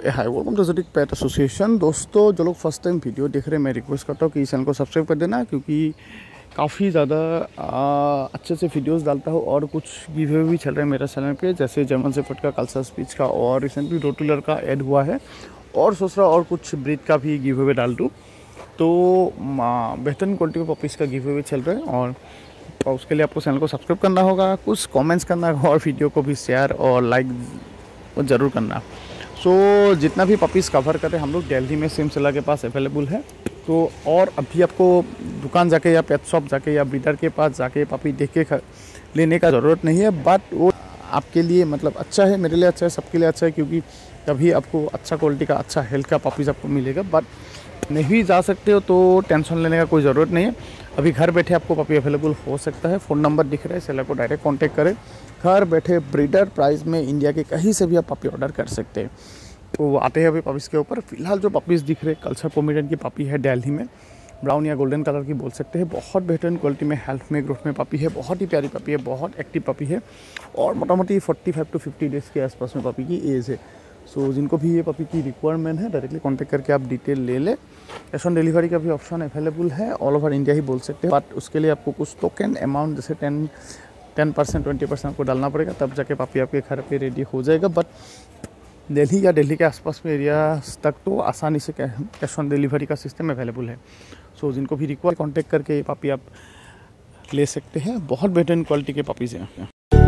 Hi welcome to exotic pet association. दोस्तों जो लोग फर्स्ट टाइम वीडियो देख रहे हैं, मैं रिक्वेस्ट करता हूँ कि इस चैनल को सब्सक्राइब कर देना, क्योंकि काफ़ी ज़्यादा अच्छे से वीडियोस डालता हूँ और कुछ गिव भी चल रहे हैं मेरे चैनल पे, जैसे जर्मन शेफर्ड का, कल्चर स्पीच का और रिसेंटली रोटुलर का ऐड हुआ है, और सोच रहा और कुछ ब्रीड का भी गिव अवे डाल दूँ। तो बेहतरीन क्वालिटी के पपीज़ का गिव अवे चल रहा है और उसके लिए आपको चैनल को सब्सक्राइब करना होगा, कुछ कमेंट्स करना होगा और वीडियो को भी शेयर और लाइक ज़रूर करना। जितना भी पपीज़ कवर करें हम लोग दिल्ली में सिमसिला के पास अवेलेबल है। तो और अभी आपको दुकान जाके या पेट शॉप जाके या ब्रीडर के पास जाके पपी देख के लेने का ज़रूरत नहीं है, बट वो आपके लिए मतलब अच्छा है, मेरे लिए अच्छा है, सबके लिए अच्छा है, क्योंकि तभी आपको अच्छा क्वालिटी का, अच्छा हेल्थ का पपीज़ आपको मिलेगा। बट नहीं भी जा सकते हो तो टेंशन लेने का कोई ज़रूरत नहीं है, अभी घर बैठे आपको पपी अवेलेबल हो सकता है। फ़ोन नंबर दिख रहा है, सेलर को डायरेक्ट कांटेक्ट करें। घर बैठे ब्रीडर प्राइस में इंडिया के कहीं से भी आप पपी ऑर्डर कर सकते हैं। तो आते हैं अभी पपीज़ के ऊपर। फिलहाल जो पपीज़ दिख रहे हैं, कल्चर पोमेरेनियन की पपी है, दिल्ली में ब्राउन या गोल्डन कलर की बोल सकते हैं। बहुत बेहतरीन क्वालिटी में, हेल्थ में, ग्रोथ में पपी है, बहुत ही प्यारी पपी है, बहुत एक्टिव पपी है और मोटामोटी 45 to 50 डेज़ के आसपास में पपी की एज है। जिनको भी ये पपी की रिक्वायरमेंट है, डायरेक्टली कॉन्टैक्ट करके आप डिटेल ले लें। कैश ऑन डिलीवरी का भी ऑप्शन अवेलेबल है, ऑल ओवर इंडिया ही बोल सकते हैं, बट उसके लिए आपको कुछ टोकन अमाउंट जैसे 10% 20% आपको डालना पड़ेगा, तब जाके पपी आपके घर पे रेडी हो जाएगा। बट दिल्ली या दिल्ली के आसपास में एरिया तक तो आसानी से कैश ऑन डिलीवरी का सिस्टम अवेलेबल है। जिनको भी रिक्वायर कॉन्टैक्ट करके ये पपी आप ले सकते हैं। बहुत बेहतरीन क्वालिटी के पपीज़ हैं।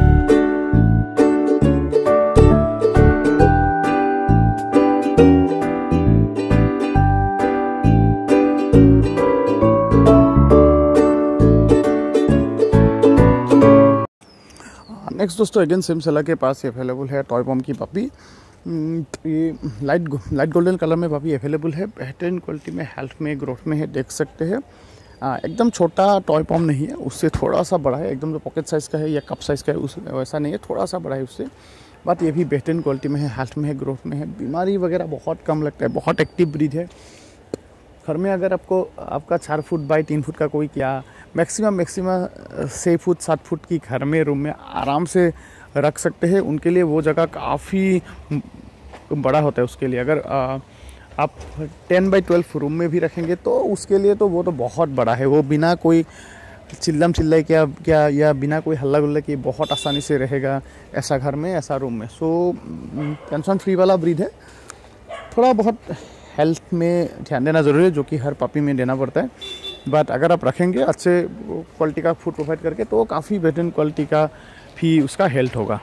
नेक्स्ट दोस्तों अगेन सिमसिला के पास अवेलेबल है टॉय पॉम की पपी। ये लाइट गोल्डन कलर में पपी अवेलेबल है, बेहतरीन क्वालिटी में, हेल्थ में, ग्रोथ में है, देख सकते हैं। एकदम छोटा टॉय पॉम नहीं है, उससे थोड़ा सा बड़ा है, एकदम जो पॉकेट साइज़ का है या कप साइज़ का है उस वैसा नहीं है, थोड़ा सा बड़ा है उससे। बट ये भी बेहतरीन क्वालिटी में है, हेल्थ में है, ग्रोथ में है, बीमारी वगैरह बहुत कम लगता है, बहुत एक्टिव ब्रीड है। घर में अगर आपका 4 फुट बाई 3 फुट का कोई क्या मैक्सिमम 6 फुट 7 फुट की घर में रूम में आराम से रख सकते हैं, उनके लिए वो जगह काफ़ी बड़ा होता है। उसके लिए अगर आप 10 बाई 12 रूम में भी रखेंगे तो उसके लिए तो वो तो बहुत बड़ा है, वो बिना कोई चिल्लम चिल्लाई क्या या बिना कोई हल्ला गुल्ला के बहुत आसानी से रहेगा ऐसा घर में, ऐसा रूम में। टेंशन फ्री वाला ब्रीड है। थोड़ा बहुत हेल्थ में ध्यान देना ज़रूरी है, जो कि हर पपी में देना पड़ता है, बट अगर आप रखेंगे अच्छे क्वालिटी का फूड प्रोवाइड करके तो काफ़ी बेहतरीन क्वालिटी का भी उसका हेल्थ होगा।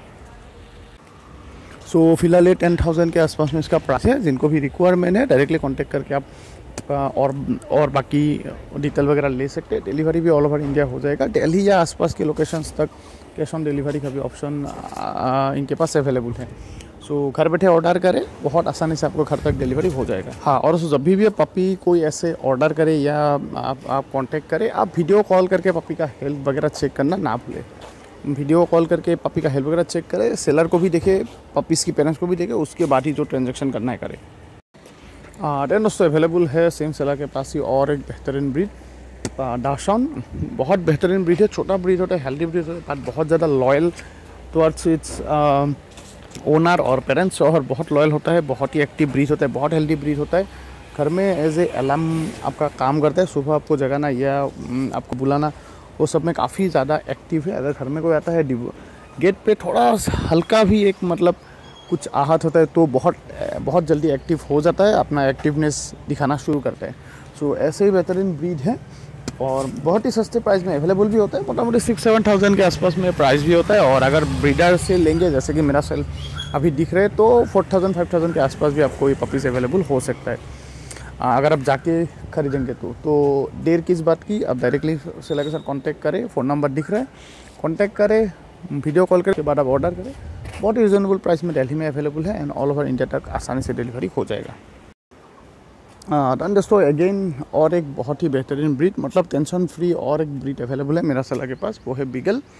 फिलहाल ये 10,000 के आसपास में इसका प्राइस है। जिनको भी रिक्वायरमेंट है डायरेक्टली कांटेक्ट करके आप और बाकी डिटेल वगैरह ले सकते हैं। डिलीवरी भी ऑल ओवर इंडिया हो जाएगा, दिल्ली या आसपास के लोकेशंस तक कैश ऑन डिलीवरी का भी ऑप्शन इनके पास अवेलेबल है। घर बैठे ऑर्डर करें, बहुत आसानी से आपको घर तक डिलीवरी हो जाएगा। हाँ, और जब भी पपी कोई ऐसे ऑर्डर करे या आप कांटेक्ट करें, आप वीडियो कॉल करके पपी का हेल्थ वगैरह चेक करना ना भूलें। वीडियो कॉल करके पपी का हेल्थ वगैरह चेक करें, सेलर को भी देखे, पपीज़ की पेरेंट्स को भी देखे, उसके बाद ही जो ट्रांजेक्शन करना है करें। देन दोस्तों अवेलेबल है सिमसिला के पास ही और एक बेहतरीन ब्रीड डाशॉन। बहुत बेहतरीन ब्रीड है, छोटा ब्रीड होता है, हेल्दी ब्रीड होता है, बहुत ज़्यादा लॉयल टुवर्ड्स इट्स ओनर और पेरेंट्स, और बहुत लॉयल होता है, बहुत ही एक्टिव ब्रीड होता है, बहुत हेल्दी ब्रीड होता है। घर में एज ए अलार्म आपका काम करता है, सुबह आपको जगाना या आपको बुलाना, वो सब में काफ़ी ज़्यादा एक्टिव है। अगर घर में कोई आता है, गेट पे थोड़ा हल्का भी एक मतलब कुछ आहत होता है तो बहुत जल्दी एक्टिव हो जाता है, अपना एक्टिवनेस दिखाना शुरू करता है। ऐसे ही बेहतरीन ब्रीड है और बहुत ही सस्ते प्राइस में अवेलेबल भी होता है, मोटामोटी 6-7,000 के आसपास में प्राइस भी होता है। और अगर ब्रीडर से लेंगे, जैसे कि मेरा सेल अभी दिख रहे हैं, तो 4,000-5,000 के आसपास भी आपको ये पपीज़ अवेलेबल हो सकता है। अगर आप जाके खरीदेंगे तो देर किस बात की, आप डायरेक्टली सेलर के साथ कांटेक्ट करें, फ़ोन नंबर दिख रहा है, कांटेक्ट करें, वीडियो कॉल करके बाद आप ऑर्डर करें। बहुत ही रिजनेबल प्राइस में दिल्ली में अवेलेबल है एंड ऑल ओवर इंडिया तक आसानी से डिलीवरी हो जाएगा। दोस्तों अगेन और एक बहुत ही बेहतरीन ब्रीड, मतलब टेंशन फ्री और एक ब्रीड अवेलेबल है मेरा सेलर के पास, वो है बीगल।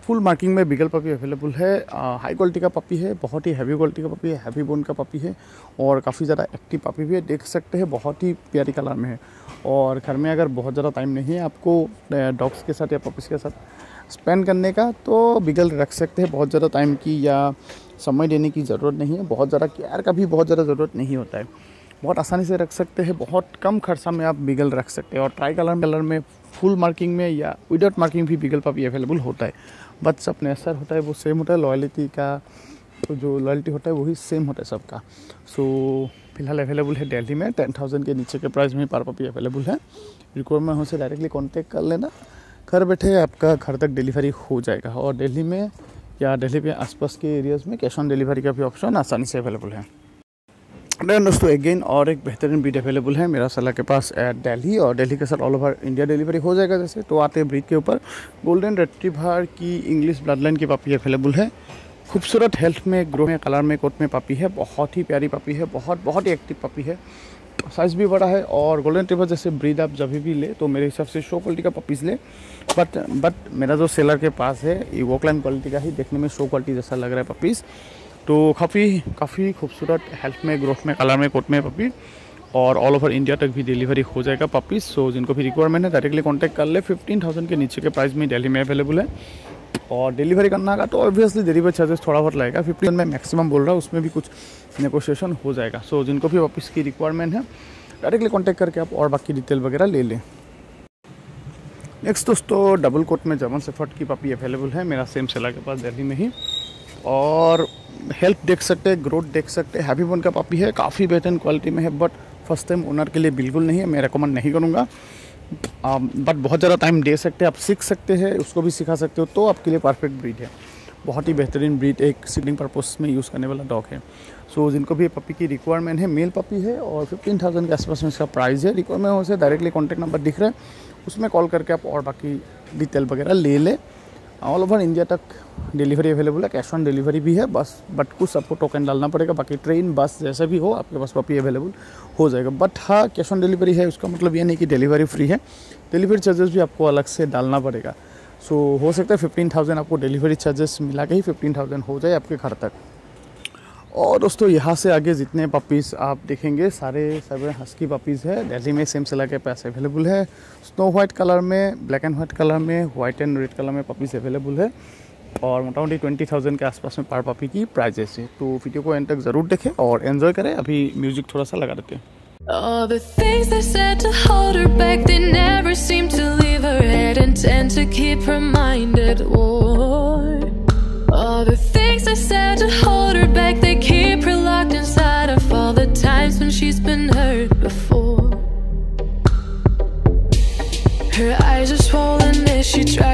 फुल मार्किंग में बीगल पपी अवेलेबल है। हाई क्वालिटी का पपी है, बहुत ही हैवी क्वालिटी का पपी है, हैवी बोन का पपी है और काफ़ी ज़्यादा एक्टिव पपी भी है। देख सकते हैं बहुत ही प्यारी कलर में है। और घर में अगर बहुत ज़्यादा टाइम नहीं है आपको डॉग्स के साथ या पपीज़ के साथ स्पेंड करने का, तो बीगल रख सकते हैं। बहुत ज़्यादा टाइम की या समय देने की ज़रूरत नहीं है, बहुत ज़्यादा केयर का भी बहुत ज़्यादा ज़रूरत नहीं होता है। बहुत आसानी से रख सकते हैं, बहुत कम खर्चा में आप बीगल रख सकते हैं। और ट्राई कलर में फुल मार्किंग में या विदाउट मार्किंग भी बीगल पपी अवेलेबल होता है। बट सब नेचर होता है वो सेम होता है, लॉयल्टी का तो जो लॉयल्टी होता है वही सेम होता है सबका। सो फिलहाल अवेलेबल है दिल्ली में 10,000 के नीचे के प्राइस में पर पपी अवेलेबल है। रिक्वायरमेंट हो से डायरेक्टली कॉन्टेक्ट कर लेना, घर बैठे आपका घर तक डिलीवरी हो जाएगा। और दिल्ली में या दिल्ली के आसपास के एरियाज़ में कैश ऑन डिलीवरी का भी ऑप्शन आसानी से अवेलेबल है। दोस्तों अगेन और एक बेहतरीन ब्रीड अवेलेबल है मेरा सलाह के पास दिल्ली, और दिल्ली के साथ ऑल ओवर इंडिया डिलीवरी हो जाएगा। जैसे तो आते हैं ब्रीड के ऊपर, गोल्डन रिट्रीवर की इंग्लिश ब्लड लाइन की पपी अवेलेबल है। खूबसूरत हेल्थ में, ग्रो में, कलर में, कोट में पपी है। बहुत ही प्यारी पपी है, बहुत ही एक्टिव पपी है। साइज़ भी बड़ा है। और गोल्डन रिट्रीवर जैसे ब्रीड आप जब भी ले तो मेरे हिसाब से शो क्वालिटी का पपीज़ ले। बट मेरा जो सेलर के पास है ये वोकलाइन क्वालिटी का ही, देखने में शो क्वालिटी जैसा लग रहा है पपीज़। तो काफ़ी खूबसूरत हेल्थ में, ग्रोथ में, कलर में, कोट में पपी, और ऑल ओवर इंडिया तक भी डिलीवरी हो जाएगा पपीज़। सो जिनको भी रिक्वायरमेंट है डायरेक्टली कांटेक्ट कर ले। 15,000 के नीचे के प्राइस में दिल्ली में अवेलेबल है। और डिलीवरी करना का तो ऑब्वियसली डिलीवरी चार्जेस थोड़ा बहुत लगेगा, 15 में मैक्सिमम बोल रहा हूँ, उसमें भी कुछ नेगोशिएशन हो जाएगा। सो जिनको भी पपीज़ की रिक्वायरमेंट है डायरेक्टली कॉन्टैक्ट करके आप और बाकी डिटेल वगैरह ले लें। नेक्स्ट दोस्तों डबल कोट में जर्मन शेफर्ड की पपी अवेलेबल है मेरा सेम सेलर के पास दिल्ली में ही। और हेल्थ देख सकते हैं, ग्रोथ देख सकते हैं, हैवी बोन का पपी है, काफ़ी बेहतरीन क्वालिटी में है। बट फर्स्ट टाइम ओनर के लिए बिल्कुल नहीं है, मैं रेकमेंड नहीं करूँगा। बट बहुत ज़्यादा टाइम दे सकते हैं, आप सीख सकते हैं, उसको भी सिखा सकते हो, तो आपके लिए परफेक्ट ब्रीड है। बहुत ही बेहतरीन ब्रीड, एक सीडिंग पर्पस में यूज़ करने वाला डॉग है। सो जिनको भी पपी की रिक्वायरमेंट है, मेल पपी है और 15,000 के आसपास में इसका प्राइस है। रिक्वायरमेंट हो से डायरेक्टली कॉन्टैक्ट नंबर दिख रहा है, उसमें कॉल करके आप और बाकी डिटेल वगैरह ले लें। ऑल ओवर इंडिया तक डिलीवरी अवेलेबल है, कैश ऑन डिलीवरी भी है बस। बट कुछ आपको टोकन डालना पड़ेगा, बाकी ट्रेन बस जैसा भी हो आपके पास पपी अवेलेबल हो जाएगा। बट हाँ, कैश ऑन डिलीवरी है, उसका मतलब ये नहीं कि डिलीवरी फ्री है, डिलीवरी चार्जेस भी आपको अलग से डालना पड़ेगा। सो हो सकता है 15,000 आपको डिलीवरी चार्जेस मिला के ही 15,000 हो जाए आपके घर तक। और दोस्तों यहाँ से आगे जितने पपीज़ आप देखेंगे सारे हस्की पपीज़ है। दिल्ली में सेम सेलर के पास अवेलेबल है। स्नो वाइट कलर में, ब्लैक एंड वाइट कलर में, वाइट एंड रेड कलर में पपीज़ अवेलेबल है। और मोटामोटी 20,000 के आसपास में पर पपी की प्राइजेस है। तो वीडियो को एंड तक ज़रूर देखें और एंजॉय करें। अभी म्यूज़िक थोड़ा सा लगा देते हैं। All the things they said to hold her back, they never seem to leave her head and tend to keep her mind at war. All the things they said to hold her back, they keep her locked inside of all the times when she's been hurt before. Her eyes are swollen as she tries